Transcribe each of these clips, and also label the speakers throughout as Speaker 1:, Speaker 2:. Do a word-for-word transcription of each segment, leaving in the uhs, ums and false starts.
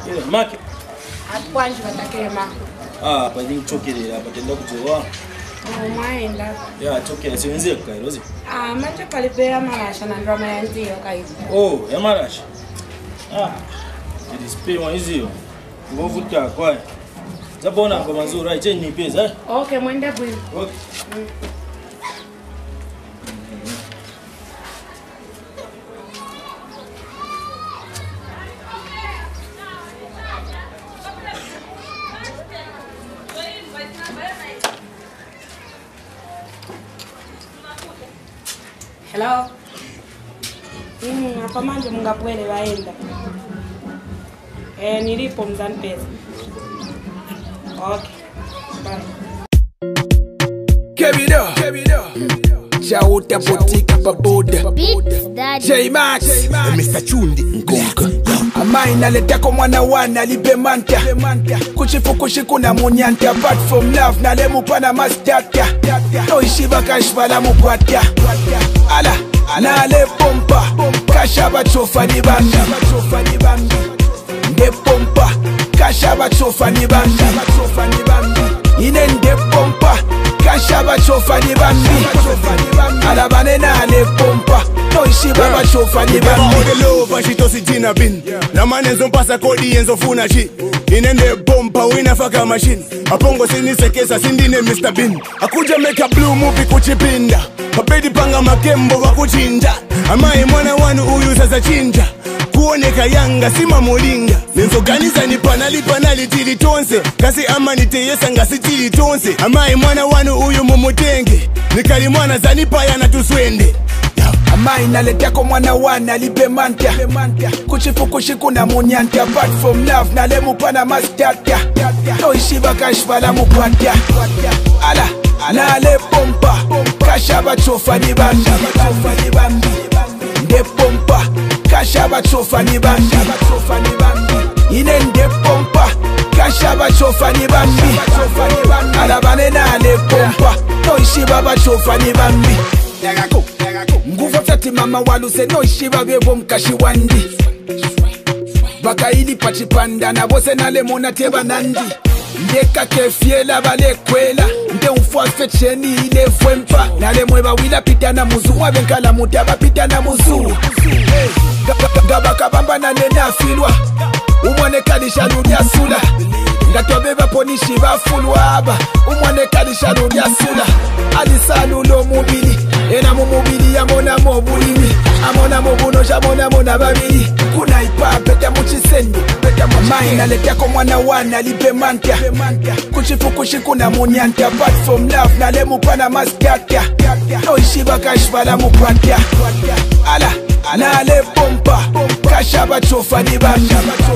Speaker 1: Yeah, Maki.
Speaker 2: Akwanji batakema.
Speaker 1: Ah, pa ndingi chokele hapa tenda kutoa.
Speaker 2: Oh, mwaenda.
Speaker 1: Yeah, chokele siwenzie kwa Rozi.
Speaker 2: Ah, manje kalibea marasha na ndoma ya ndio kaizo.
Speaker 1: Oh, ya marasha. Ah. It is pay one zero. Ngovuta kwa. Zabona kwa mazuri, right? Change ni pesa, eh?
Speaker 2: Okay, mwende bwi.
Speaker 1: Okay. Mm.
Speaker 2: Hello. Mm, hapa manje mngapwele waenda. Eh, nilipo mzani pesa. Okay. Bye.
Speaker 3: Kevido, Kevido. Chauta Botika Baboda. J-Max, mister Chundi Ngonga. Amaina letako mwana wana libe manta. Kuchifu kushiku na munyanta. Apart from love na lemu pana mastata. No ishiba kashbala mupata. Ala, na le pompa. Kashaba chofa ni bandi. Nde pompa. Kashaba chofa ni bandi. Ine nde pompa. Kashaba chofa ni bandi. Alabane na le pompa. No ishiba ba chofa ni bandi.
Speaker 4: Ode lova shitosi jina bin. Na manezo mpasa kodi yenzo funa shi. Ine nde pompa wina faka machine. Apongo sini sekesa sindine mister Bin. Akuja make a blue movie kuchipinda. Papedi panga makembo wa kuchinja. Amae mwana wanu uyu sasa chinja. Kuoneka yanga sima molinga. Nenzoganiza ni panali panali tili tonse. Kasi ama niteyesa ngasi tili tonse. Amae mwana wanu uyu mumutenge. Nikali mwana zanipa yana tuswende.
Speaker 3: Amai naletako mwana wana libe manta. Kuchifu kushiku na munyanta. Apart from love na lemu pana mastata. No ishiba kashbala mupata. Ala, na le pompa. Kashaba chofa ni bandi. Nde pompa. Kashaba chofa ni bandi. Ine nde pompa. Kashaba chofa ni bandi. Alabane na le pompa. No ishiba ba chofa ni bandi. Nguvu tati mama waluse no ishiba bebo mkashi wandi. Baka ili pachipanda na bose na lemona teba nandi. Ndeka kefiela bale kwela. Nde ufwa fecheni ile fwempa. Na lemweba wila pita na muzu. Wabenkala mutaba pita na muzu. Gabaka bamba na nena filwa. Umwane kadisha ludia sula. Ngatobeba ponishi bafulwa aba. Umwane kadisha ludia sula. Alisalu lo mubili. Ena mumubili ya mona mobulimi. Amona mobuno shamona mona babili. Kuna ipa peta muchisendi. Peta muchisendi. Letako mwana wana libe manta. Kuchifu kushiku na munyanta. Apart from love na lemu pana mastata. No ishiba kashbala mupata. Ala, na le pompa. Kashaba chofa ni bandi.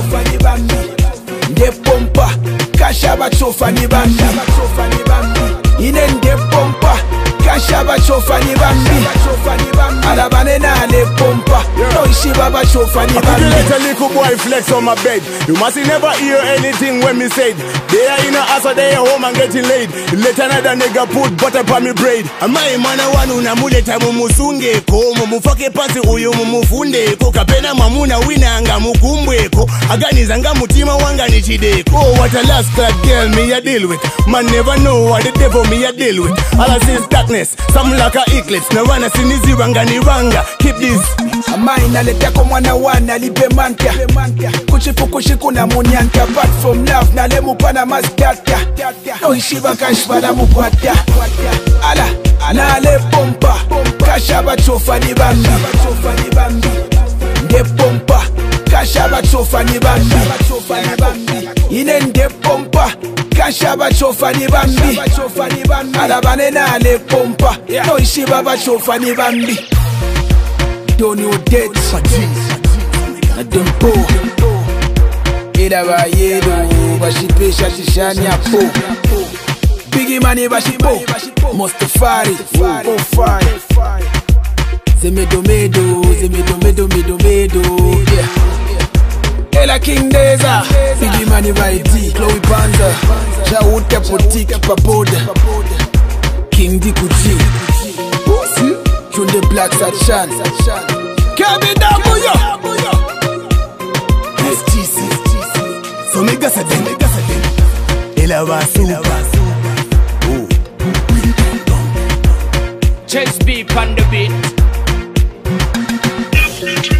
Speaker 3: Nde pompa. Kashaba chofa ni bandi. Ine nde pompa. Kashaba chofa ni bandi. Alabane na le pompa. No ishiba ba chofa ni bandi.
Speaker 4: Let a little boy flex on my bed. You must never hear anything when me said. They are in a house or they are home and getting laid. Let another nigga put butter pa me braid. Amae mana wanu na muleta mumusunge ko. Mumufake pansi uyu mumufunde ko. Kapena mamuna wina anga mukumbweko. Aganiza nga mutima wanga ni chideko. Oh, what a last clad girl me a deal with. Man never know what the devil me a deal with. All I see is darkness, some like a eclipse. Na wana sinizi wanga ni wanga. Keep this.
Speaker 3: Amai naletako mwana wana libe manta. Kuchifu kushiku na munyanta. Apart from love na lemu pana mastata. No ishiba kashbala mupata. Ala, na le pompa. Kashaba chofa ni bandi. Nde pompa. Kashaba chofa ni bandi. Ine nde pompa. Kashaba chofa ni bandi. Alabane na le pompa. No ishiba ba chofa ni bandi. Don't know dead. Na dempo. Ida ba yedo. Bashipe shashishani hapo. Biggie money bashipo. Mustafari. Oh fine. Zemedo medo. Zemedo medo medo medo. Yeah. Ela King Deza. Biggie money by D. Chloe Banza. Chauta Botika Baboda. King Dikuchi. Chunde Black Sachan. Kevido. S T C.
Speaker 4: nigga said them, nigga said them. Ila wa super.
Speaker 5: Chase beep on the beat.